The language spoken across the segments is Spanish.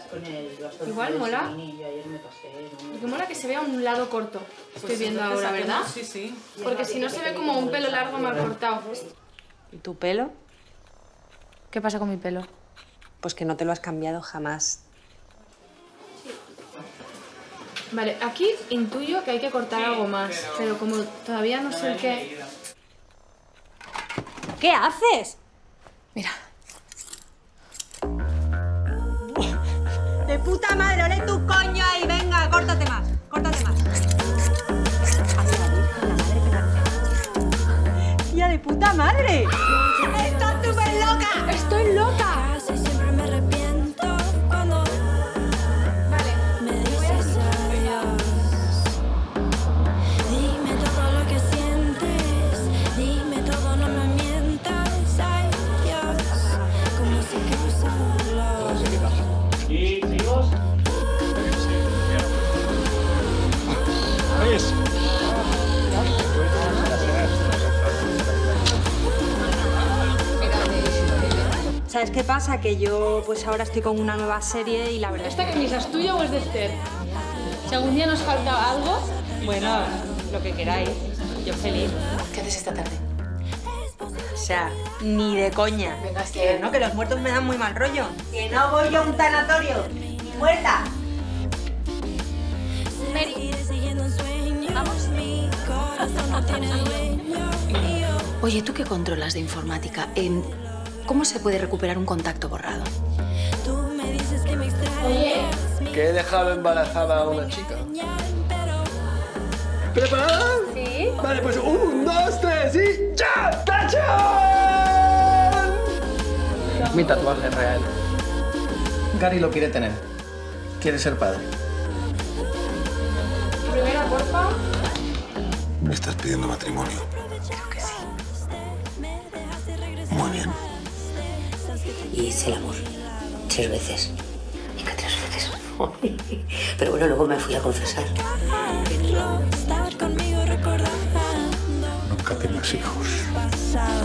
Igual mola. Porque mola que se vea un lado corto. Estoy viendo ahora, ¿verdad? Sí, sí. Porque si no se ve como un pelo largo mal cortado. ¿Y tu pelo? ¿Qué pasa con mi pelo? Pues que no te lo has cambiado jamás. Vale, aquí intuyo que hay que cortar algo más, pero como todavía no sé qué... ¿Qué haces? Mira. ¡De puta madre! ¡Ole tu coño ahí! ¡Venga, córtate más! ¡Córtate más! ¡Tía de puta madre! ¡Estás súper loca! ¡Estoy loca! Siempre me arrepiento cuando me dices adiós. Dime todo lo que sientes, dime todo, no me mientas. Ay, Dios, como si causarlo. ¿Y seguimos? ¿Oyes? ¿Sabes qué pasa? Que yo pues ahora estoy con una nueva serie y la verdad... ¿Esta camisa es tuya o es de Esther? Si algún día nos falta algo... Bueno, lo que queráis. Yo feliz. ¿Qué haces esta tarde? O sea, ni de coña. Venga, Que no, que los muertos me dan muy mal rollo. Que no voy a un tanatorio. Ni muerta. Mary, Vamos. Mi corazón no tiene dueño. Oye, ¿tú qué controlas de informática? ¿Cómo se puede recuperar un contacto borrado? Tú me dices que me extrañas. oye, Que he dejado embarazada a una chica. ¿Preparada? ¿sí? Vale, pues 1, 2, 3 y ¡ya! ¡Tachán! Mi tatuaje es real. Gary lo quiere tener. Quiere ser padre. Primera, porfa. ¿Me estás pidiendo matrimonio? Creo que sí. Muy bien. Hice el amor 3 veces. ¿Y qué 3 veces? Pero bueno, luego me fui a confesar. Estar conmigo recordando Nunca tengas hijos. pasado.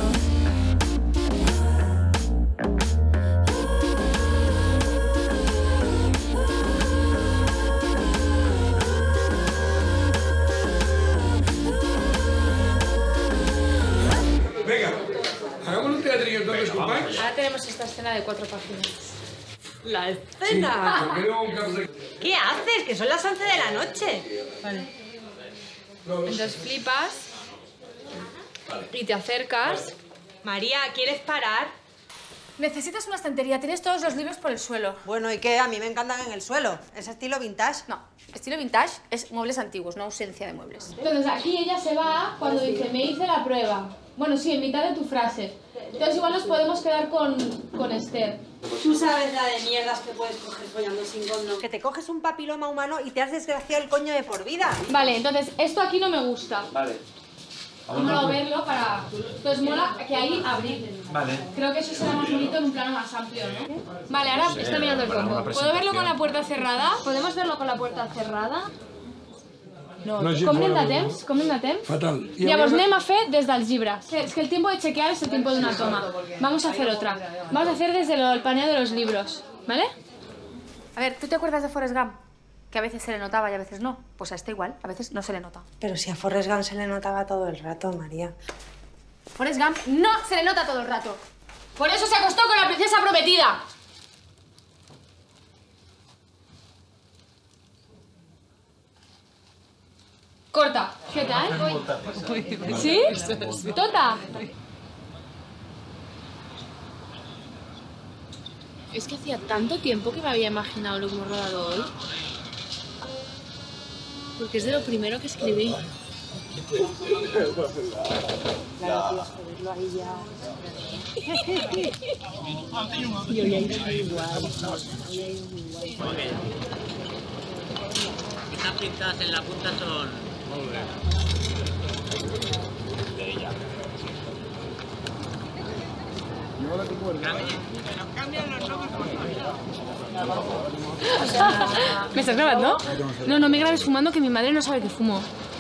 Venga, hagamos un teatrillo entonces, compañeros. Ahora tenemos esta escena de 4 páginas. ¡La escena! ¿Qué haces? Que son las 11 de la noche. Vale. Entonces flipas y te acercas. María, ¿quieres parar? Necesitas una estantería, tienes todos los libros por el suelo. Bueno, ¿y qué? A mí me encantan en el suelo. ¿Es estilo vintage? No, estilo vintage es muebles antiguos, no ausencia de muebles. Entonces aquí ella se va cuando dice, me hice la prueba. Bueno, sí, en mitad de tu frase. Entonces igual nos podemos quedar con Esther. Tú sabes la de mierdas que puedes coger follando sin condón. Que te coges un papiloma humano y te has desgraciado el coño de por vida. Vale, entonces esto aquí no me gusta. Vale. Vamos a verlo para... Entonces mola que ahí abrir. Vale. Creo que eso será más bonito en un plano más amplio, ¿no? Vale, ahora está mirando el combo. ¿Puedo verlo con la puerta cerrada? ¿Podemos verlo con la puerta cerrada? No, com anem de temps? Com anem de temps? Fatal. Llavors anem a fer des dels llibres. Es que el tiempo de chequear es el tiempo de una toma. Vamos a hacer otra. Vamos a hacer desde el paneo de los libros, ¿vale? A ver, ¿tú te acuerdas de Forrest Gump? Que a veces se le notaba y a veces no. Pues a este igual, a veces no se le nota. Pero si a Forrest Gump se le notaba todo el rato, María. Forrest Gump no se le nota todo el rato. Por eso se acostó con la princesa prometida. Corta. ¿Qué tal? ¿Sí? Tota. Es que hacía tanto tiempo que me había imaginado lo que hemos rodado hoy. Porque es de lo primero que escribí. Claro, tío, verlo ahí ya. Y hoy hay igual. Estas pintadas en la punta son... De ella. ¿Me estás grabando? No, no me grabes fumando, que mi madre no sabe que fumo.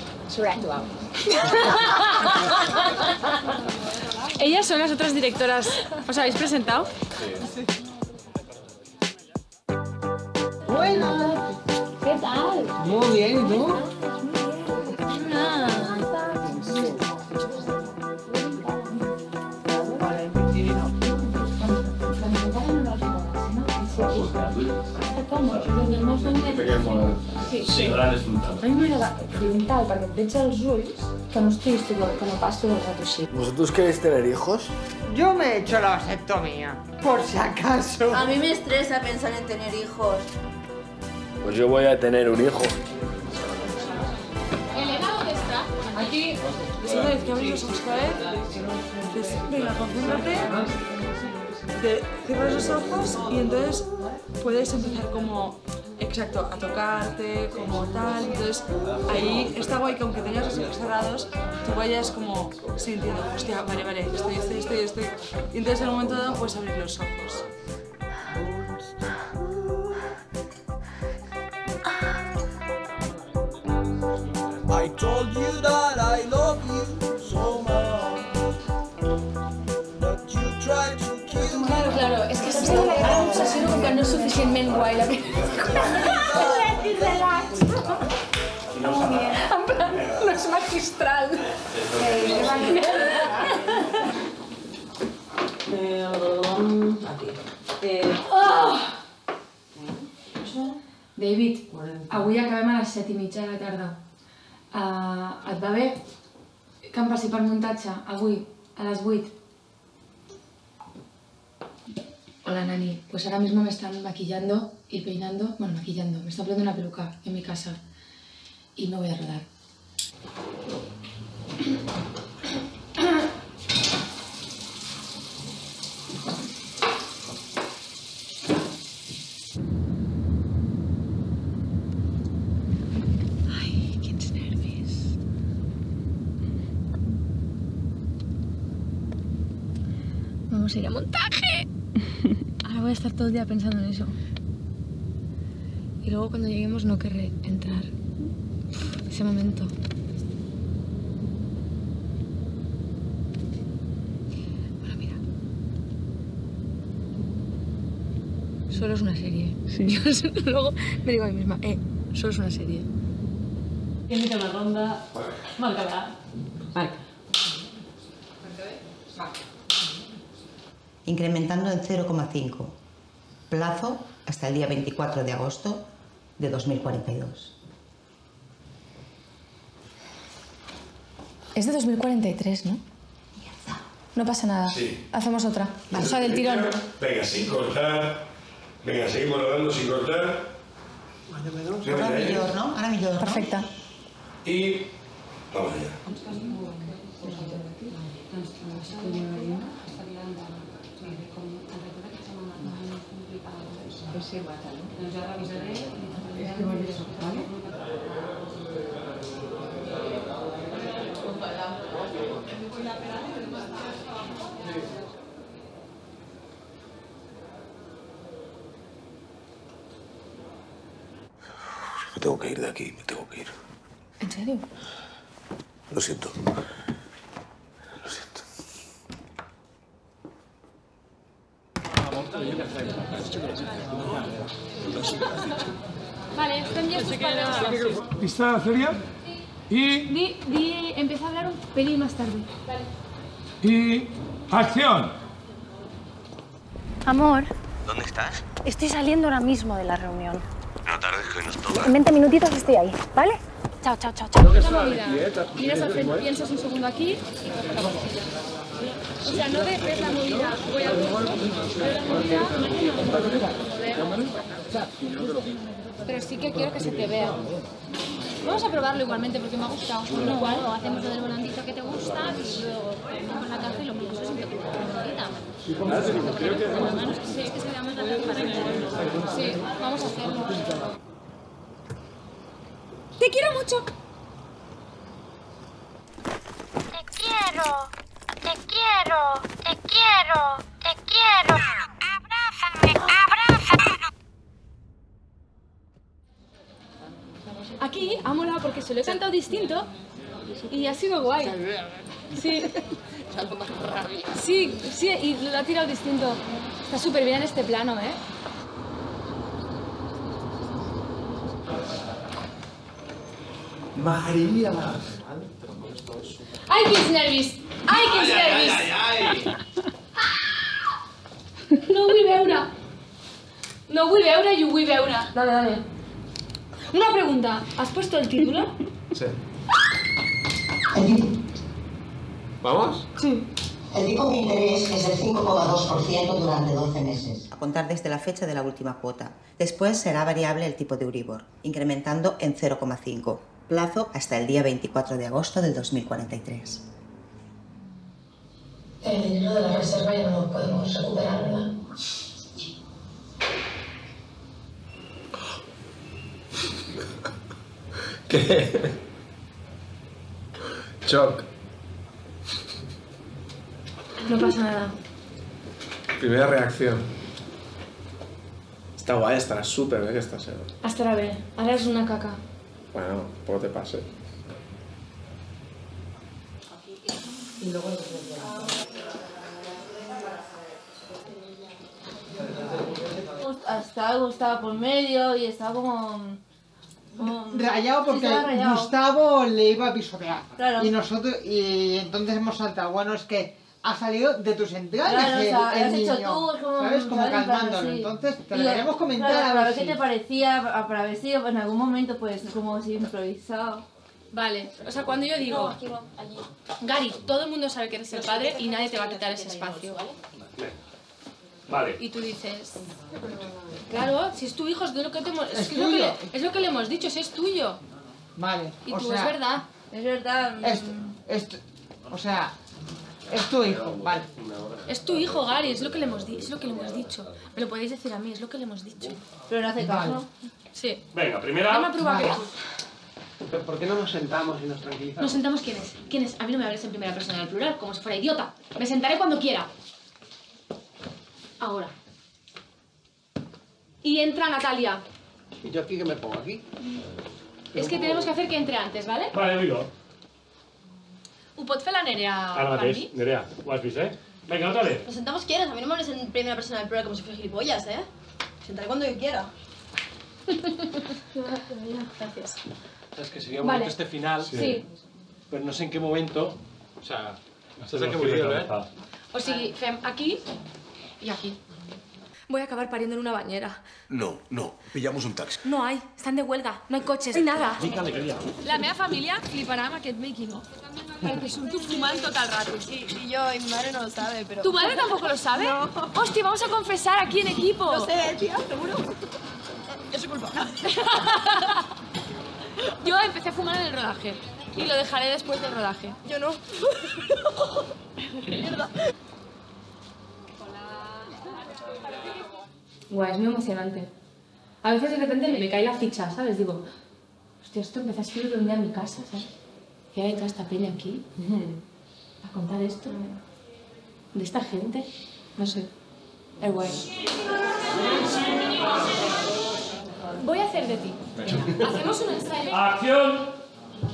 Ellas son las otras directoras. ¿Os habéis presentado? Sí. Buenas. ¿Qué tal? Muy bien, ¿y tú? Sí, ara l'he disfrutat. A mi m'agrada frontal perquè et veig els ulls que no estic que no passo del rato així. ¿Vosotros queréis tener hijos? Yo me he hecho la vasectomía, por si acaso. A mí me estresa pensar en tener hijos. Pues yo voy a tener un hijo. Elena, ¿dónde está? Aquí, una vez que abres los ojos otra vez, dices, venga, concéntrate, cierras los ojos y entonces puedes empezar como, exacto, a tocarte, como tal. Entonces ahí está guay que aunque tengas los ojos cerrados, tú vayas como sintiendo, hostia, vale, estoy. Y entonces en un momento dado puedes abrir los ojos. I told you that I love you so much, but you tried to kill me. Claro, és que ara m'obsessiono com que no és suficientment guai la pel·lícula. En plan, no és magistral. David, avui acabem a les 7:30 de la tarda. Et va bé que em passi per muntatge avui, a les 8? Hola, Nani. Pues ahora mismo me están maquillando y peinando. Bueno, maquillando. Me están poniendo una peluca en mi casa. Y me voy a rodar. Ay, quins nervis. Vamos a ir a montaje. Ahora voy a estar todo el día pensando en eso. Y luego cuando lleguemos no querré entrar. Ese momento. Bueno, mira. Solo es una serie. Sí. Yo luego me digo a mí misma, solo es una serie. ¿Quién dice una ronda? Márcala. Marca. Incrementando en 0,5. Plazo hasta el día 24 de agosto de 2042. Es de 2043, ¿no? Mierda. No pasa nada. Sí. Hacemos otra. O sea, del tirón. Venga, sin cortar. Venga, seguimos rodando sin cortar. Ahora mejor, ¿no? Ahora mejor, ¿no? Perfecta. Y vamos allá. Me tengo que ir de aquí, me tengo que ir. ¿En serio? Lo siento. Lo siento. Vale, están ya tus palabras. ¿Lista, Celia? Y... Empieza a hablar un pelín más tarde. Vale. Y... ¡acción! Amor, ¿Dónde estás? estoy saliendo ahora mismo de la reunión. No tardes, que hoy nos toca. En 20 minutitos estoy ahí, ¿vale? Chao, chao, chao, chao. Una movida. Miras al frente, piensas un segundo aquí y coges la bolsilla. O sea, no ves la movida, voy al grupo, veo la movida, pero sí que quiero que se te vea. Vamos a probarlo igualmente porque me ha gustado. Lo cual, hacemos lo del volandito que te gusta y luego ponemos la caja y lo pienso sin que te bonita. Sí, que se vea más rápido para mí. Sí, vamos a hacerlo. ¡Te quiero mucho! Te quiero, te quiero, te quiero, te quiero. Abrázame, abrázame. Aquí ha molado porque se lo he cantado distinto y ha sido guay. Sí. Sí, sí, y lo ha tirado distinto. Está súper bien en este plano, ¿eh? Maria! Ai, quins nervis! Ai, quins nervis! No ho vull veure. No ho vull veure i ho vull veure. Dale, dale. Una pregunta. ¿Has puesto el título? Sí. ¿Vamos? Sí. El tipo de interés es del 5,2% durante 12 meses. A contar desde la fecha de la última cuota. Después será variable el tipo de Euribor, incrementando en 0,5. Plazo hasta el día 24 de agosto del 2043. El dinero de la reserva ya no lo podemos recuperar, ¿verdad? ¿Qué? Shock. No pasa nada. Primera reacción. Está guay, estará súper bien esta serie. Hasta la vez. Ahora es una caca. Bueno, poco te pase. Y luego hasta algo estaba por medio y estaba como rayado porque sí, rayado. Gustavo le iba a pisotear. Claro. Y entonces hemos saltado. Bueno, es que ha salido de tus entrañas claro, el, o sea, el has niño, hecho tú, como, ¿sabes? Como ¿sabes? calmándolo. Sí. Entonces te lo Y, queremos comentar claro, a para ver ver qué te parecía, para ver si en algún momento pues como así improvisado. Vale, o sea, cuando yo digo, Gary, todo el mundo sabe que eres el padre y nadie te va a quitar ese espacio. Vale. Y tú dices, claro, si es tu hijo, es, de lo que te hemos, Es que lo tuyo. es lo que le hemos dicho, si es tuyo. Vale, Y o tú, sea, es verdad. Es verdad. O sea, es tu hijo, vale. Es tu hijo, Gary, es lo que le hemos, es lo que le hemos dicho. Me lo podéis decir a mí, es lo que le hemos dicho. Pero no hace caso. Vale. Sí. Venga, primera. Dame a probar Vale. ¿Pero por qué no nos sentamos y nos tranquilizamos? Nos sentamos, ¿quién es? ¿Quién es? A mí no me hables en primera persona del plural, como si fuera idiota. Me sentaré cuando quiera. Ahora. Y entra Natalia. ¿Y yo aquí qué me pongo? ¿Aquí? És que tenemos que hacer que entre antes, ¿vale? Vale, miro. Ho pot fer la Nerea Ara per mateix, mi? Nerea, ho has vist, Venga, otra vez. Nos sentamos quieras, a mí no me hables en primera persona del plural como si fuera gilipollas, ¿eh? Sentaré cuando yo quiera. Gracias. Es que sería un Vale. momento este final, Sí. pero no sé en qué momento. O sea, no sé No qué sé de vull qué dir, va. O sigui, fem aquí y aquí. Voy a acabar pariendo en una bañera. No, no. Pillamos un taxi. No hay, están de huelga, no hay coches, no hay nada. Quina alegria. La meva família fliparà amb aquest making of. Perquè surto fumant tot el rato. Sí, y yo, y mi madre no lo sabe, pero... ¿Tu madre tampoco lo sabe? No. Hostia, vamos a confesar aquí en equipo. Lo sé, tía, seguro. Es su culpa. Yo empecé a fumar en el rodaje y lo dejaré después del rodaje. Yo no. Mierda. Guau, es muy emocionante. A veces de repente me cae la ficha, ¿sabes? Digo, hostia, esto empecé a escribirlo un día en mi casa, ¿sabes? Que hay toda esta peña aquí a contar esto de esta gente. No sé, es guay. Voy a hacer de ti. Hacemos un ensayo. ¡Acción!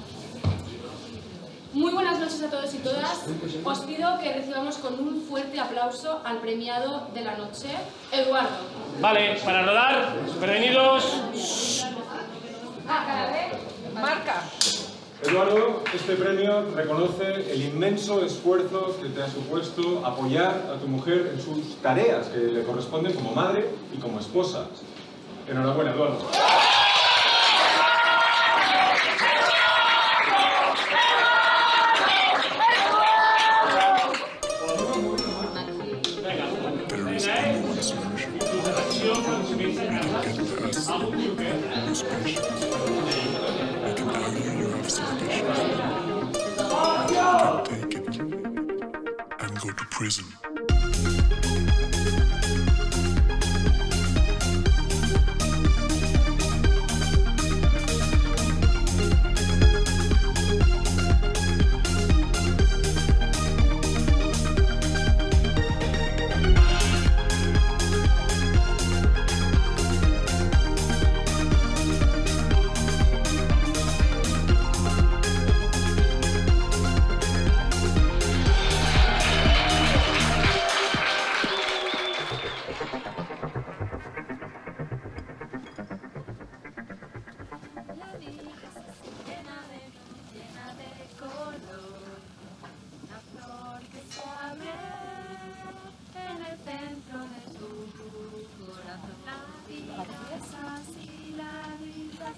Muy buenas noches a todos y todas. Os pido que recibamos con un fuerte aplauso al premiado de la noche, Eduardo. Vale, para rodar, prevenidos. Marca. Eduardo, este premio reconoce el inmenso esfuerzo que te ha supuesto apoyar a tu mujer en sus tareas que le corresponden como madre y como esposa. Enhorabuena, Eduardo. And go to prison.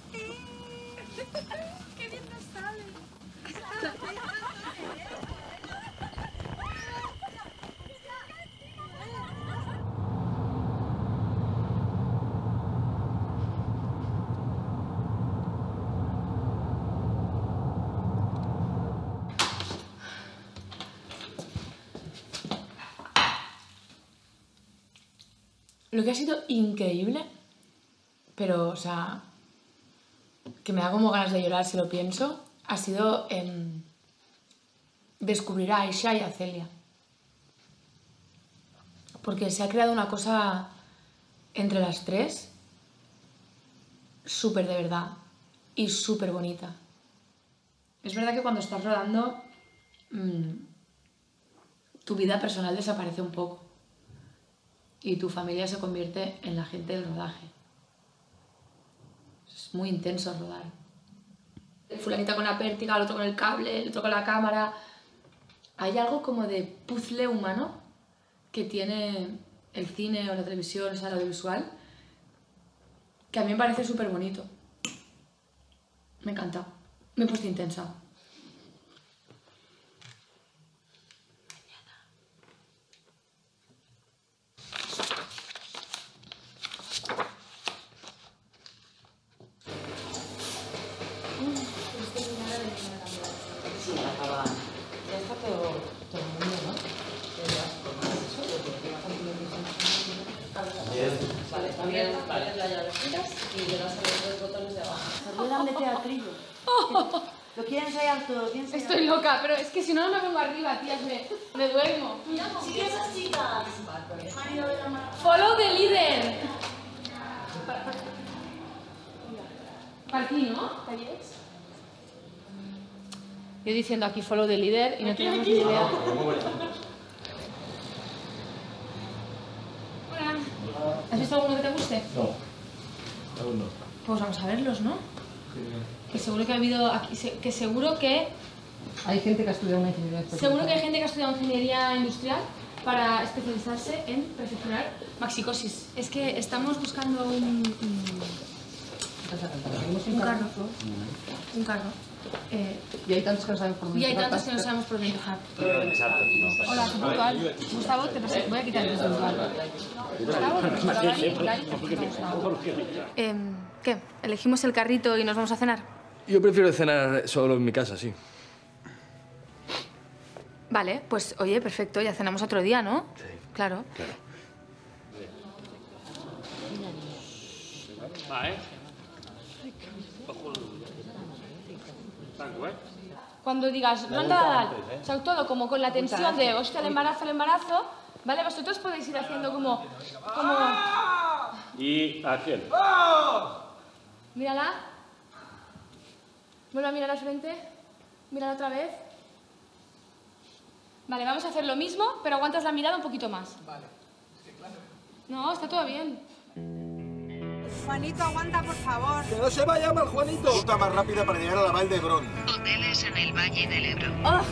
¡Qué bien nos sale! Lo que ha sido increíble, pero, o sea, que me da como ganas de llorar si lo pienso, ha sido descubrir a Aisha y a Celia. Porque se ha creado una cosa entre las tres súper de verdad y súper bonita. Es verdad que cuando estás rodando, tu vida personal desaparece un poco. Y tu familia se convierte en la gente del rodaje. Es muy intenso rodar. Fulanita con la pértiga, el otro con el cable, el otro con la cámara. Hay algo como de puzzle humano que tiene el cine o la televisión, o sea, el audiovisual, que a mí me parece súper bonito. Me encanta. Me he puesto intensa. Lo quieren ensayar todo, Estoy loca, pero es que si no, no me vengo arriba, tías, me duermo. Sí, esas chicas. Follow the leader. Para ti, ¿no? Yo diciendo aquí follow the leader y no tenemos ni idea. Hola. ¿Has visto alguno que te guste? No, aún no. Pues vamos a verlos, ¿no? Que seguro que ha habido aquí, que seguro que hay gente que ha estudiado una ingeniería industrial. Seguro que hay gente que ha estudiado ingeniería industrial para especializarse en perfeccionar maxicosis. Es que estamos buscando un carro. Un carro. Y hay tantos que no sabemos por dónde. Y hay tantos que no sabemos por dónde empezar. Hola, soy puntual. Gustavo, te presento. Voy a quitar el puntual. Gustavo, te presento. ¿Qué? ¿Elegimos el carrito y nos vamos a cenar? Yo prefiero cenar solo en mi casa, sí. Vale, pues oye, perfecto, ya cenamos otro día, ¿no? Sí. Claro. Cuando digas ronda, o sea, todo como con la tensión de hostia, el embarazo, ¿vale? Vosotros podéis ir haciendo como... Y acción. Mírala. Vuelve a mirar al frente. Mírala otra vez. Vale, vamos a hacer lo mismo, pero aguantas la mirada un poquito más. Vale. Sí, claro. No, está todo bien. Juanito, aguanta, por favor. ¡Que no se vaya mal, Juanito! Ruta más rápida para llegar a la Val de Hebrón. Hoteles en el Valle del Ebro. ¡Oh!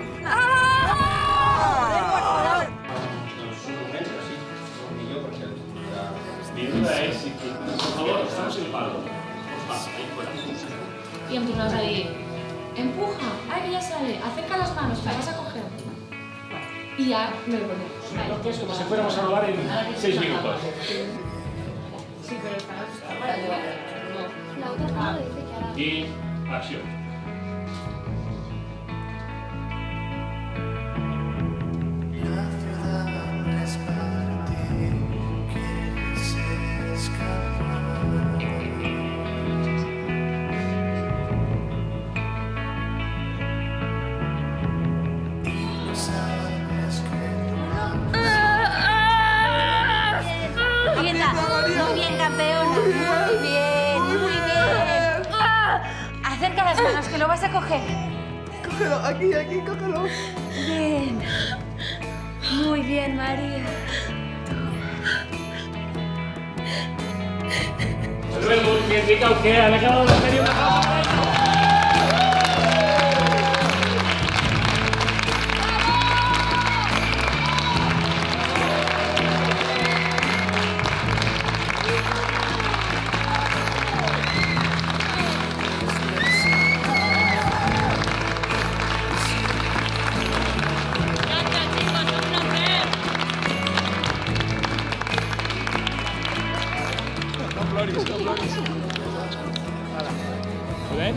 ¡Ah! Mi duda es si, por favor, estamos en palo. Ahí fuera. Y empujamos ahí. Empuja. Ay, que ya sale. Acerca las manos, que la vas a coger. Y ya me lo ponemos. Vale. Es como si fuéramos a rodar en 6 minutos. Sí, pero está La otra cámara dice que ahora... Y acción. Muy bien, campeona. Muy bien, muy bien. Acerca las manos, que lo vas a coger. Cógelo, aquí, cógelo. Bien. Muy bien, María. Luego, me indica que han acabado de hacer una pausa. ploris, no ploris. Podem?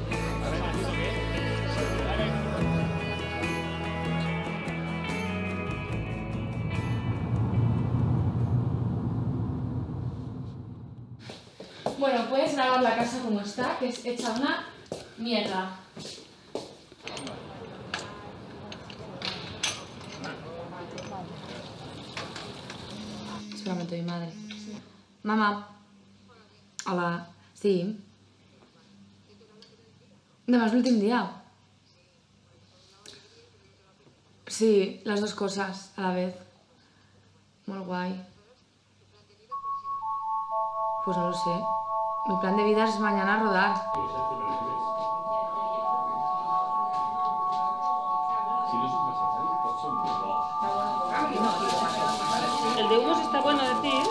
Bueno, puedes grabar la casa como está, que es hecha una mierda. Espera un momento, mi madre. Mamá. Hola. Sí. Demà és l'últim dia. Sí, las dos cosas a la vez. Molt guay. Pues no lo sé. Mi plan de vida es mañana rodar. El de Hugo está bueno, decís.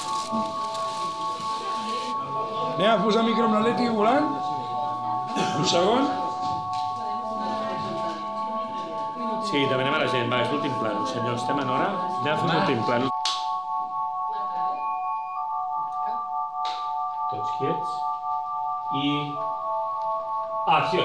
Anem a posar micro amb l'Atleti volant. Un segon. Sí, demanem a la gent. Va, és l'últim plano. Senyor, estem en hora. Anem a fer l'últim plano. Tots quiets. I... acció!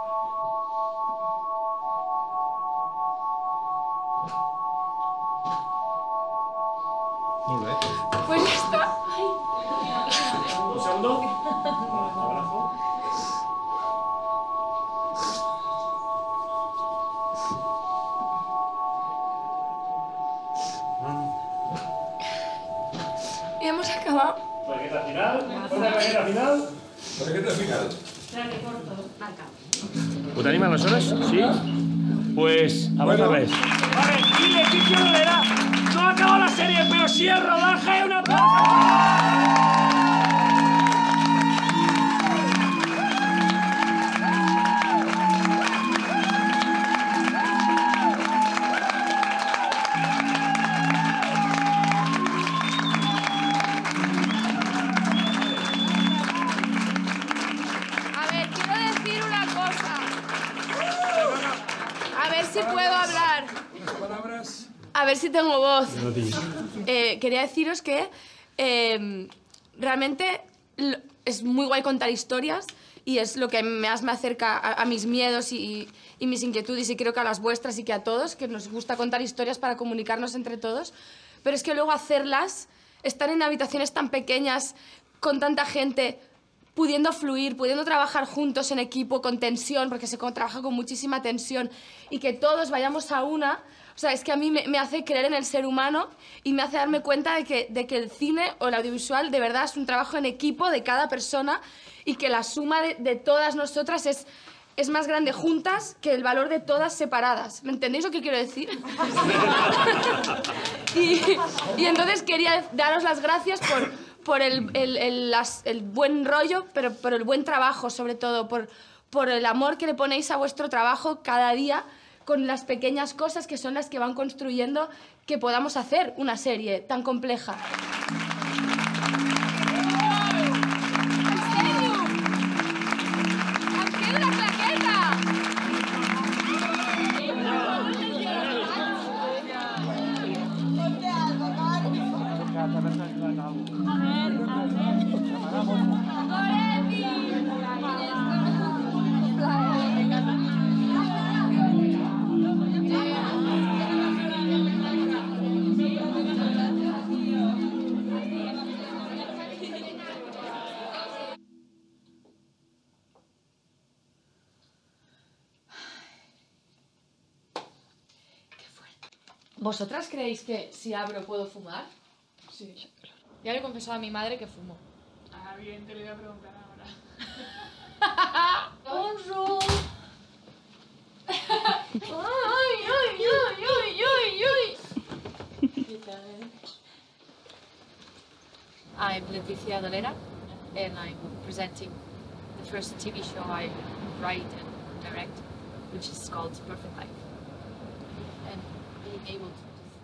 Molt bé. Pues ya está. Un segundo. Abrazo. Y hemos acabado. Plaqueta final. Una plaqueta final. Plaqueta final. Ho tenim aleshores? Sí? Pues, abans de res. Vale, y Leticia Dolera. No acaba la serie, pero sí el rodaje. ¡Un aplauso! A ver, quiero decir una cosa. A ver si puedo hablar. A ver si tengo voz. Quería deciros que realmente es muy guay contar historias y es lo que más me acerca a mis miedos y mis inquietudes y creo que a las vuestras y que a todos, que nos gusta contar historias para comunicarnos entre todos. Pero es que luego hacerlas, estar en habitaciones tan pequeñas, con tanta gente, pudiendo fluir, pudiendo trabajar juntos en equipo, con tensión, porque se trabaja con muchísima tensión, y que todos vayamos a una, o sea, es que a mí me hace creer en el ser humano y me hace darme cuenta de que el cine o el audiovisual de verdad es un trabajo en equipo de cada persona y que la suma de todas nosotras es más grande juntas que el valor de todas separadas. ¿Me entendéis lo que quiero decir? y entonces quería daros las gracias por el buen rollo, pero por el buen trabajo, sobre todo, por el amor que le ponéis a vuestro trabajo cada día, con las pequeñas cosas que son las que van construyendo que podamos hacer una serie tan compleja. ¿Vosotras creéis que si abro puedo fumar? Sí. Ya le he confesado a mi madre que fumo. Ah, bien, te lo voy a preguntar ahora. Bonjour. Ay, ay, ay, ay, ay, ay. I'm Leticia Dolera, and I'm presenting the first TV show I write and direct, which is called Perfect Life. And being able to...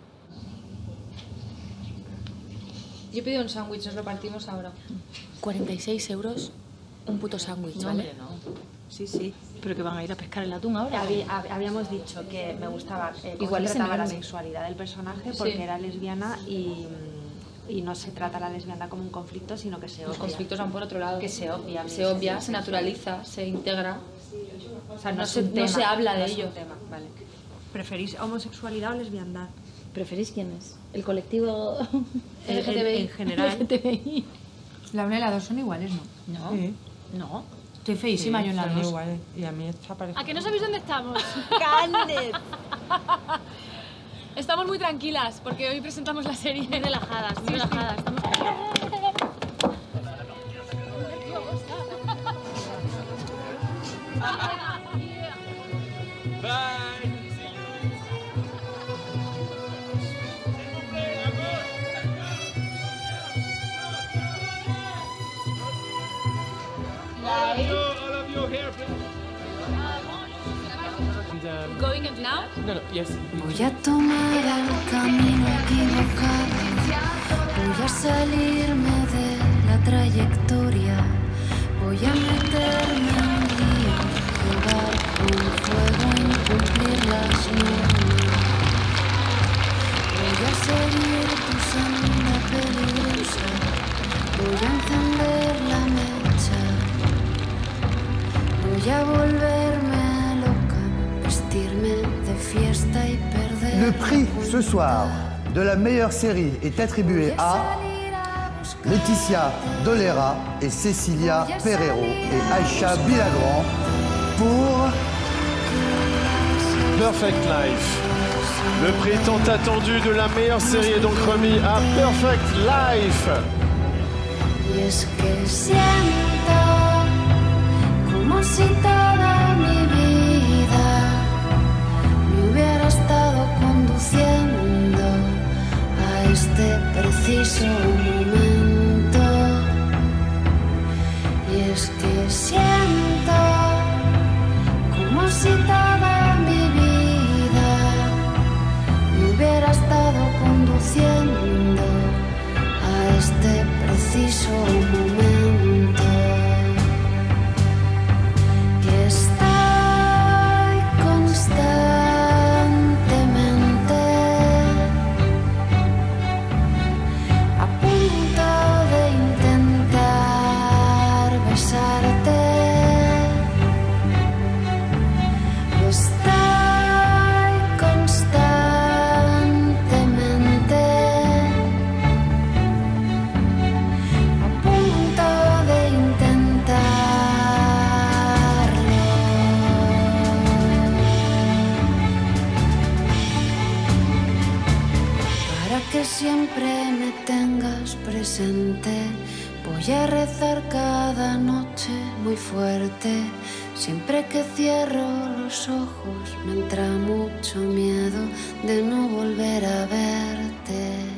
Yo he pedido un sándwich, nos lo partimos ahora. 46 euros, un puto sándwich, No, ¿vale? hombre, no. Sí, sí. Pero que van a ir a pescar el atún ahora. Habíamos dicho que me gustaba cómo Igual se es trataba la enorme. sexualidad del personaje porque Sí. era lesbiana y Y no se trata la lesbiandad como un conflicto, sino que se obvia. Los conflictos van por otro lado. Que se obvia. Se obvia, se naturaliza, se integra. O sea, no se habla de ello. Vale. ¿Preferís homosexualidad o lesbiandad? ¿Preferís quién es? ¿El colectivo LGTBI? En general. LGTBI. La 1 y la 2 son iguales, ¿no? No. Sí. No. Estoy feísima yo en la son 2. iguales. Y a mí esta parece... ¿A que no sabéis dónde estamos? ¡Candes! Estamos muy tranquilas porque hoy presentamos la serie. Muy relajadas, muy relajadas. Estamos... Going now? Voy a tomar el camino equivocado, voy a salirme de la trayectoria, voy a meterme en líos, jugar con fuego, incumplir las normas. Voy a seguir tu senda peligrosa, voy a encender la mecha, voy a volverme loca, vestirme de fiesta y perder. Le prix ce soir de la meilleure série est attribué à Laetitia Dolera et Cecilia Perero et Aïcha Bilagrand pour Perfect Life. Le prix tant attendu de la meilleure série est donc remis à Perfect Life. Y es que siento como si toda mi vida me hubiera estado conduciendo a este preciso momento. Y es que siento como si toda mi vida me hubiera estado conduciendo a este preciso momento. Y estoy constantemente a punto de intentar besarte. Estoy constantemente a punto de intentarlo. Para que siempre me tengas presente, voy a rezar cada noche muy fuerte. Siempre que cierro los ojos me entra mucho miedo de no volver a verte.